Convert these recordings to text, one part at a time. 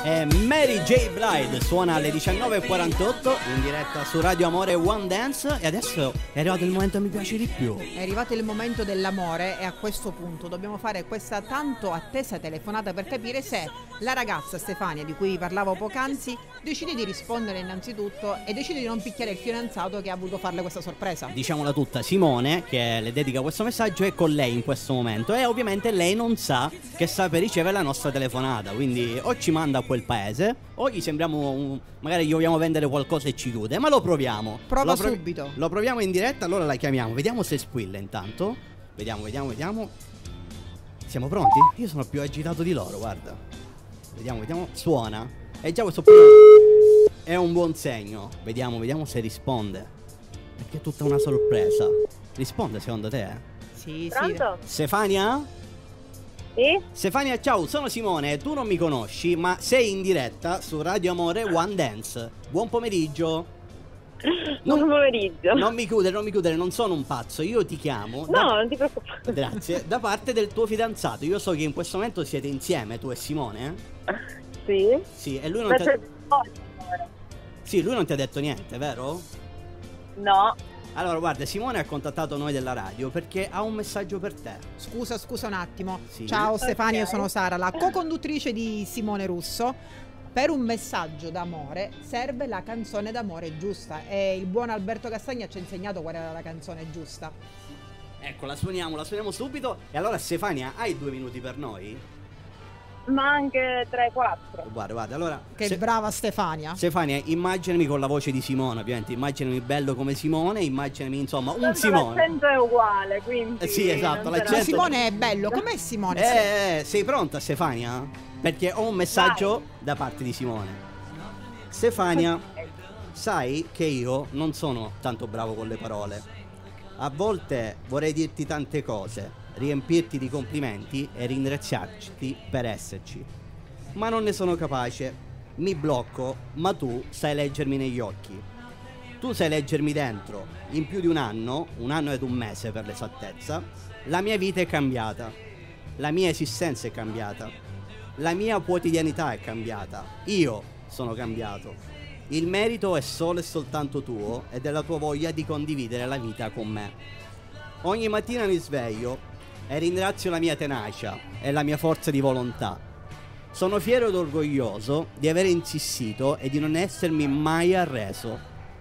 E Mary J. Blige suona alle 19:48 in diretta su Radio Amore One Dance. E adesso è arrivato il momento che mi piace di più. È arrivato il momento dell'amore e a questo punto dobbiamo fare questa tanto attesa telefonata per capire se la ragazza Stefania, di cui vi parlavo poc'anzi, decide di rispondere innanzitutto e decide di non picchiare il fidanzato che ha voluto farle questa sorpresa. Diciamola tutta, Simone, che le dedica questo messaggio, è con lei in questo momento e ovviamente lei non sa che sta per ricevere la nostra telefonata, quindi o ci manda a quel paese o gli sembriamo magari gli vogliamo vendere qualcosa e ci chiude, ma lo proviamo. Prova subito. Lo proviamo in diretta, allora la chiamiamo, vediamo se squilla intanto. Vediamo. Siamo pronti? Io sono più agitato di loro, guarda. Vediamo. Suona. E già questo è un buon segno. Vediamo se risponde. Perché è tutta una sorpresa. Risponde secondo te? Sì. Pronto? Stefania? Sì? Stefania, ciao, sono Simone, tu non mi conosci, ma sei in diretta su Radio Amore One Dance. Buon pomeriggio. Buon pomeriggio. Non mi chiudere, non sono un pazzo, io ti chiamo. No, non ti preoccupare. Grazie, da parte del tuo fidanzato. Io so che in questo momento siete insieme, tu e Simone, Sì? Sì, e lui non ti lui non ti ha detto niente, vero? No. Allora, guarda, Simone ha contattato noi della radio perché ha un messaggio per te. Scusa un attimo. Sì. Ciao Stefania, io Ok. sono Sara, la co-conduttrice di Simone Russo. Per un messaggio d'amore serve la canzone d'amore giusta e il buon Alberto Castagna ci ha insegnato qual era la canzone giusta. Ecco, la suoniamo subito. E allora, Stefania, hai 2 minuti per noi? Ma anche 3-4. Guarda, allora Che brava Stefania. Stefania, immaginami con la voce di Simone, ovviamente. Immaginami bello come Simone, immaginami insomma un Simone. L'accento è uguale, quindi Sì, esatto, non sarà- l'accento- Simone è bello, com'è Simone? Sei pronta, Stefania? Perché ho un messaggio da parte di Simone. Stefania, sai che io non sono tanto bravo con le parole. A volte vorrei dirti tante cose, riempirti di complimenti e ringraziarti per esserci. Ma non ne sono capace. Mi blocco, ma tu sai leggermi negli occhi. Tu sai leggermi dentro. In più di un anno ed un mese per l'esattezza, la mia vita è cambiata. La mia esistenza è cambiata. La mia quotidianità è cambiata. Io sono cambiato. Il merito è solo e soltanto tuo e della tua voglia di condividere la vita con me. Ogni mattina mi sveglio e ringrazio la mia tenacia e la mia forza di volontà. Sono fiero ed orgoglioso di aver insistito e di non essermi mai arreso.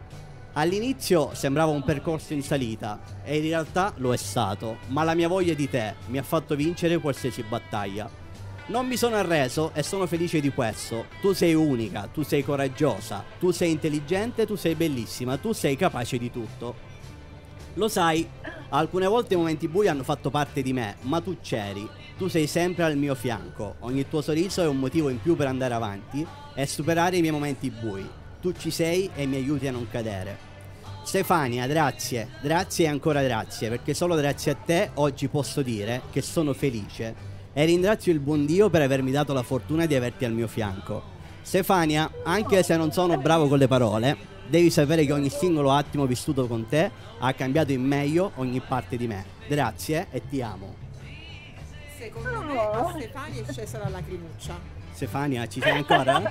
All'inizio sembrava un percorso in salita e in realtà lo è stato, ma la mia voglia di te mi ha fatto vincere qualsiasi battaglia. Non mi sono arreso e sono felice di questo. Tu sei unica, tu sei coraggiosa, tu sei intelligente, tu sei bellissima, tu sei capace di tutto. Lo sai, alcune volte i momenti bui hanno fatto parte di me, ma tu c'eri. Tu sei sempre al mio fianco. Ogni tuo sorriso è un motivo in più per andare avanti e superare i miei momenti bui. Tu ci sei e mi aiuti a non cadere. Stefania, grazie e ancora grazie, perché solo grazie a te oggi posso dire che sono felice e ringrazio il buon Dio per avermi dato la fortuna di averti al mio fianco. Stefania, anche se non sono bravo con le parole, devi sapere che ogni singolo attimo vissuto con te ha cambiato in meglio ogni parte di me. Grazie e ti amo. Secondo me a Stefania è scesa la lacrimuccia. Stefania, ci sei ancora?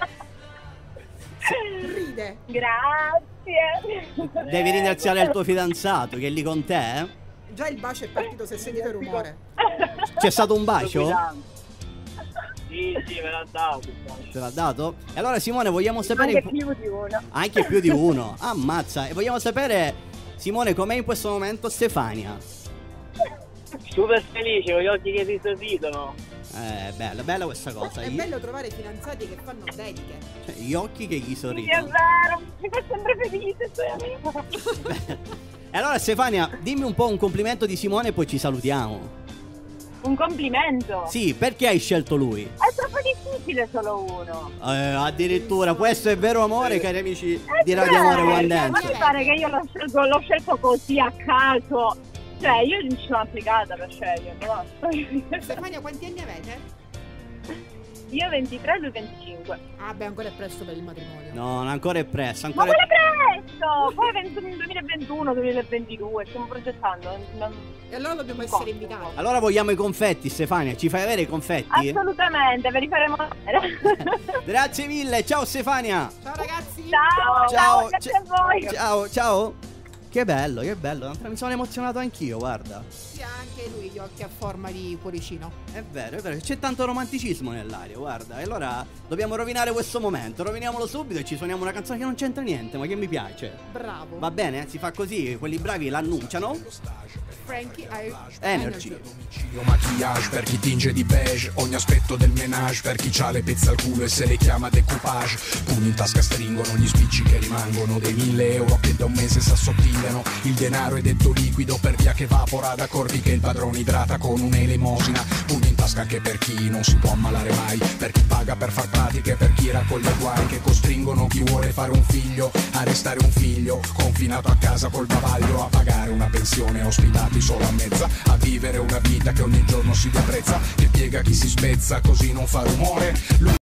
Ride. Grazie. Devi ringraziare il tuo fidanzato che è lì con te, eh? Già il bacio è partito, se sentite il rumore. C'è stato un bacio? Sì, me l'ha dato. Te l'ha dato? E allora Simone, vogliamo sapere... Anche più di uno. Anche più di uno. Ammazza. E vogliamo sapere, Simone, com'è in questo momento Stefania? Super felice, con gli occhi che si sorridono. Bella questa cosa. È bello trovare fidanzati che fanno dediche. Cioè, gli occhi che gli Sì, è sorridono. vero, mi fa sempre felice, sei amico. E allora Stefania, dimmi un po' un complimento di Simone e poi ci salutiamo. Un complimento. Sì, perché hai scelto lui? È troppo difficile solo uno. Addirittura, questo è vero amore, cari amici di Radio Amore One Ma Dance. mi pare che io l'ho scelto così a caso. Cioè, io non ci sono applicata per scegliere, basta. Stefania, quanti anni avete? Io 23, lui 25. Ah beh, ancora è presto per il matrimonio. No, non ancora è presto. Ma Ancora quello è presto! Poi 2021, 2022, stiamo progettando. E allora dobbiamo essere invitati. Allora vogliamo i confetti, Stefania. Ci fai avere i confetti? Assolutamente, ve li faremo vedere. Grazie mille. Ciao Stefania. Ciao ragazzi. Ciao, grazie a voi. Ciao. Che bello. Mi sono emozionato anch'io, guarda. Sì, ha anche lui gli occhi a forma di cuoricino. È vero, c'è tanto romanticismo nell'aria, guarda. E allora dobbiamo rovinare questo momento. Roviniamolo subito e ci suoniamo una canzone che non c'entra niente, ma che mi piace. Bravo. Va bene? Si fa così, quelli bravi l'annunciano. Frankie Energy. Maquillage per chi tinge di beige, ogni aspetto del menage per chi c'ha le pezze al culo e se le chiama decoupage. Pugni in tasca stringono gli spicci che rimangono dei 1.000 euro che da un mese s'assottigliano. Il denaro è detto liquido per via che evapora, d'accordi che il padrone idrata con un'elemosina. Pugni in tasca anche per chi non si può ammalare mai, per chi paga per far pratiche, per chi raccoglie guai che costringono chi vuole fare un figlio a restare un figlio confinato a casa col bavaglio, a pagare una pensione ospitati solo a mezza, a vivere una vita che ogni giorno si apprezza, che piega chi si spezza così non fa rumore.